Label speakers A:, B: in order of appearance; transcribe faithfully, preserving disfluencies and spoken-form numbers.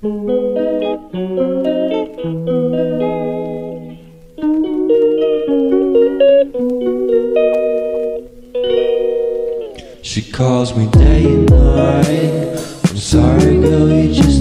A: She calls me day and night. I'm sorry girl, you just